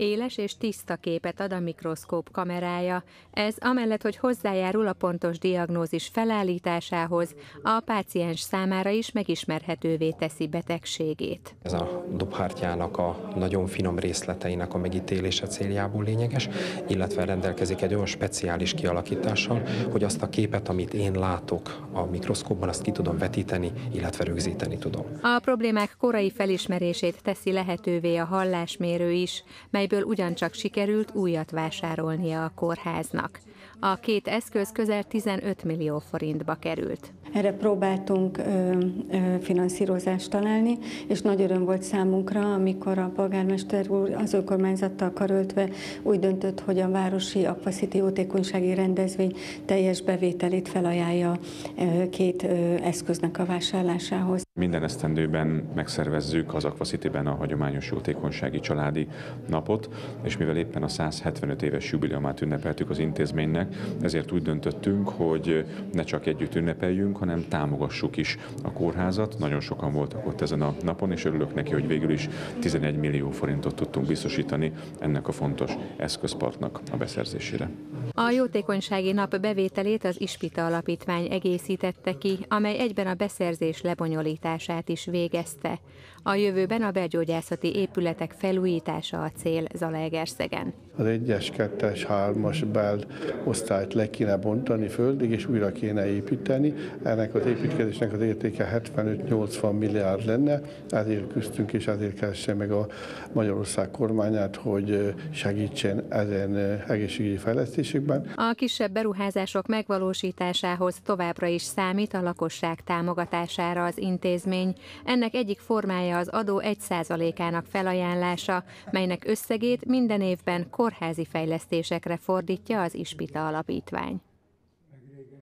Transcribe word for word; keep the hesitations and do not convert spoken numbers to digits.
Éles és tiszta képet ad a mikroszkóp kamerája. Ez amellett, hogy hozzájárul a pontos diagnózis felállításához, a páciens számára is megismerhetővé teszi betegségét. Ez a dobhártyának a nagyon finom részleteinek a megítélése céljából lényeges, illetve rendelkezik egy olyan speciális kialakítással, hogy azt a képet, amit én látok a mikroszkópban, azt ki tudom vetíteni, illetve rögzíteni tudom. A problémák korai felismerését teszi lehetővé a hallásmérő is, melyből ugyancsak sikerült újat vásárolnia a kórháznak. A két eszköz közel tizenöt millió forintba került. Erre próbáltunk ö, ö, finanszírozást találni, és nagy öröm volt számunkra, amikor a polgármester úr az önkormányzattal karöltve úgy döntött, hogy a városi Aquacity jótékonysági rendezvény teljes bevételét felajánlja ö, két ö, eszköznek a vásárlásához. Minden esztendőben megszervezzük az Aquacityben a hagyományos jótékonysági családi napot, és mivel éppen a száz hetvenöt éves jubileumát ünnepeltük az intézménynek, ezért úgy döntöttünk, hogy ne csak együtt ünnepeljünk, hanem támogassuk is a kórházat. Nagyon sokan voltak ott ezen a napon, és örülök neki, hogy végül is tizenegy millió forintot tudtunk biztosítani ennek a fontos eszközparknak a beszerzésére. A jótékonysági nap bevételét az Ispita Alapítvány egészítette ki, amely egyben a beszerzés lebonyolítását is végezte. A jövőben a belgyógyászati épületek felújítása a cél Zalaegerszegen. Az egyes, kettes, hármas belosztályt le kéne bontani földig, és újra kéne építeni. Ennek az építkezésnek az értéke hetvenöt-nyolcvan milliárd lenne, ezért küzdtünk, és ezért keresse meg a Magyarország kormányát, hogy segítsen ezen egészségügyi fejlesztésekben. A kisebb beruházások megvalósításához továbbra is számít a lakosság támogatására az intézmény. Ennek egyik formája az adó egy százalékának felajánlása, melynek összegét minden évben kórházi fejlesztésekre fordítja az Ispita Alapítvány.